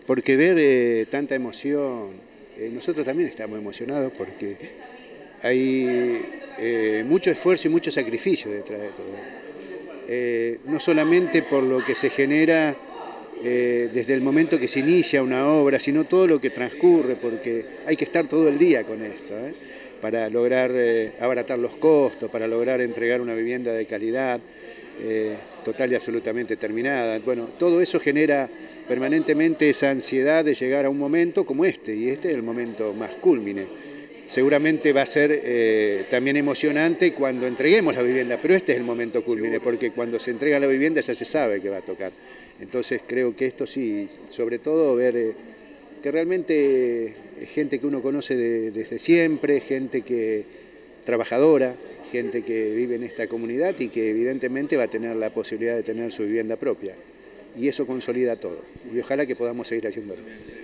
porque ver tanta emoción, nosotros también estamos emocionados porque hay mucho esfuerzo y mucho sacrificio detrás de todo. No solamente por lo que se genera desde el momento que se inicia una obra, sino todo lo que transcurre, porque hay que estar todo el día con esto, para lograr abaratar los costos, para lograr entregar una vivienda de calidad, total y absolutamente terminada. Bueno, todo eso genera permanentemente esa ansiedad de llegar a un momento como este, y este es el momento más cúlmine. Seguramente va a ser también emocionante cuando entreguemos la vivienda, pero este es el momento cúlmine, porque cuando se entrega la vivienda ya se sabe que va a tocar. Entonces creo que esto sí, sobre todo ver que realmente es gente que uno conoce desde siempre, gente trabajadora, gente que vive en esta comunidad y que evidentemente va a tener la posibilidad de tener su vivienda propia. Y eso consolida todo. Y ojalá que podamos seguir haciéndolo.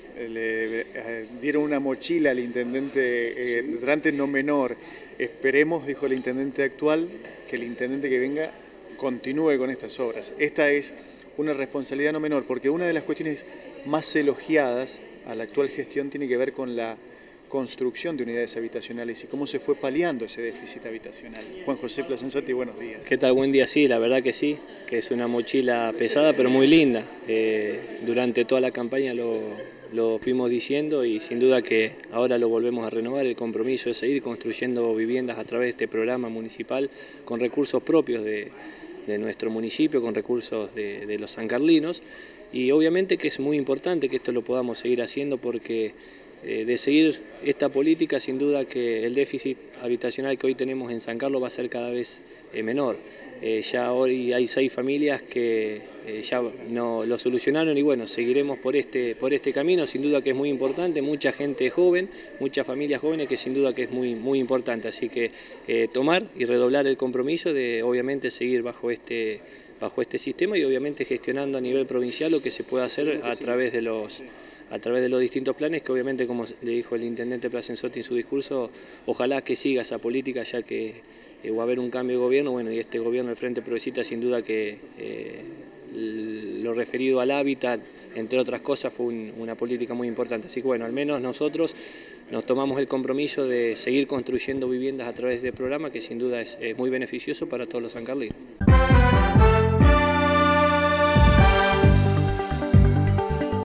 Le dieron una mochila al intendente, sí, no menor. Esperemos, dijo el intendente actual, que el intendente que venga continúe con estas obras. Esta es una responsabilidad no menor, porque una de las cuestiones más elogiadas a la actual gestión tiene que ver con la construcción de unidades habitacionales y cómo se fue paliando ese déficit habitacional. Juan José Plasenzotti, buenos días. ¿Qué tal? Buen día, sí, la verdad que sí, que es una mochila pesada pero muy linda. Durante toda la campaña lo fuimos diciendo y sin duda que ahora lo volvemos a renovar, el compromiso de seguir construyendo viviendas a través de este programa municipal con recursos propios de nuestro municipio, con recursos de los sancarlinos, y obviamente que es muy importante que esto lo podamos seguir haciendo porque de seguir esta política, sin duda que el déficit habitacional que hoy tenemos en San Carlos va a ser cada vez menor. Ya hoy hay 6 familias que ya no lo solucionaron y bueno, seguiremos por este camino, sin duda que es muy importante, mucha gente joven, muchas familias jóvenes que sin duda que es muy importante, así que tomar y redoblar el compromiso de obviamente seguir bajo este sistema y obviamente gestionando a nivel provincial lo que se pueda hacer a través de los distintos planes, que obviamente, como le dijo el intendente Plasenzotti en su discurso, ojalá que siga esa política, ya que va a haber un cambio de gobierno, bueno, y este gobierno del Frente Progresista sin duda que lo referido al hábitat, entre otras cosas, fue una política muy importante. Así que bueno, al menos nosotros nos tomamos el compromiso de seguir construyendo viviendas a través del programa, que sin duda es muy beneficioso para todos los sancarlinos.